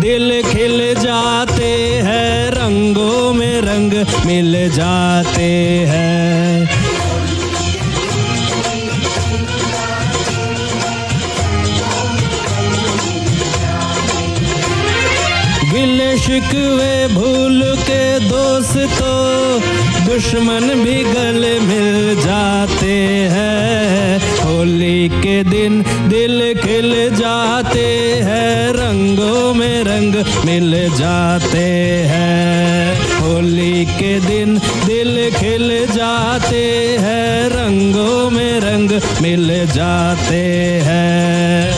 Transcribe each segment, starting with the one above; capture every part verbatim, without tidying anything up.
दिल खिल जाते हैं, रंगों में रंग मिल जाते हैं। गिले शिकवे भूल के दोस्तों, दुश्मन भी गले मिल जाते हैं। होली के दिन दिल खिल जाते हैं, रंगों में रंग मिल जाते हैं। होली के दिन दिल खिल जाते हैं, रंगों में रंग मिल जाते हैं।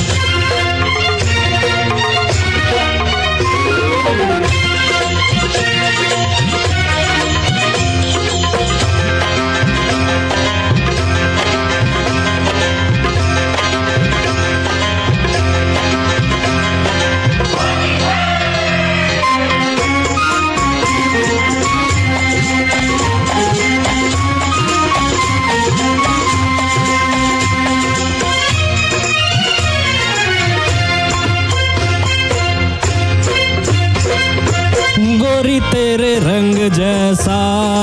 गोरी तेरे रंग जैसा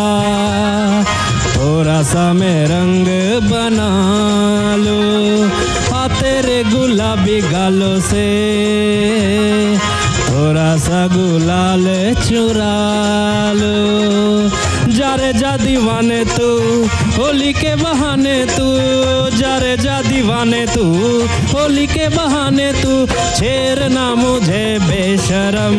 थोड़ा सा मैं रंग बना लूं, आ तेरे गुलाबी गालों से थोड़ा सा गुलाल चुरा लो। जा रे जा दीवाने तू होली के बहाने, तू जा रे जा दीवाने तू होली के बहाने, तू छेड़ना मुझे बेशरम।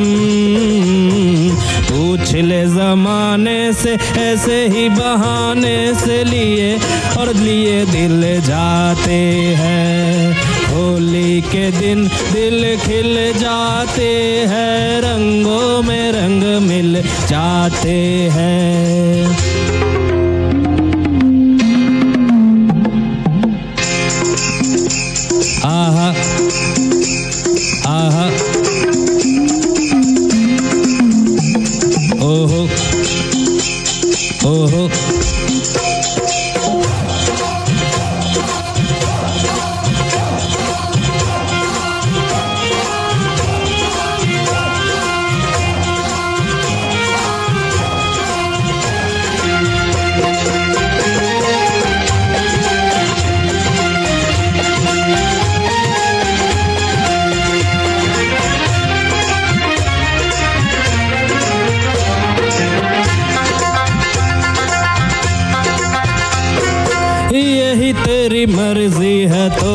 पूछ ले जमाने से ऐसे ही बहाने से लिए और लिए दिल जाते हैं। होली के दिन दिल खिल जाते हैं, रंगों में रंग मिल जाते हैं। आहा आहा ओहो ओहो यही तेरी मर्जी है तो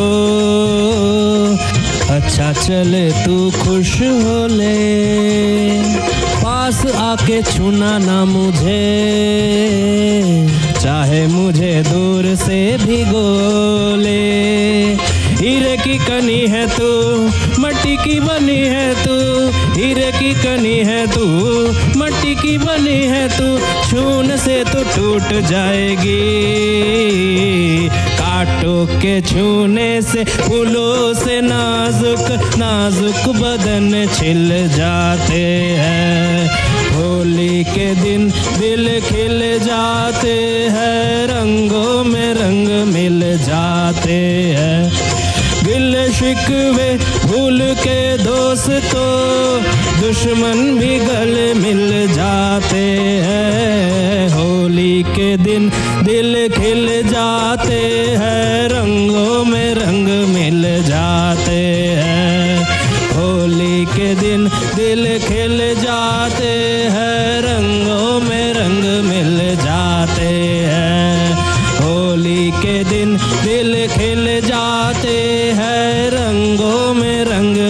अच्छा चले तू खुश हो ले। पास आके छूना ना मुझे, चाहे मुझे दूर से भिगो ले। हीरे की कनी है तू, मट्टी की बनी है तू, हीरे की कनी है तू, मट्टी की बनी है तू। छून से तो टूट जाएगी, कांटों के छूने से फूलों से नाजुक नाजुक बदन छिल जाते हैं। होली के दिन दिल खिल जाते हैं, रंगों में रंग मिल जाते हैं। गिले शिकवे भूल के दोस्तों, दुश्मन भी गले मिल जाते हैं। होली के दिन दिल खिल जाते हैं, रंगों में रंग मिल जाते हैं। होली के दिन दिल खिल जाते हैं, रंगों में रंग मिल जाते हैं। होली के दिन दिल खिल जाते हैं, रंगों में रंग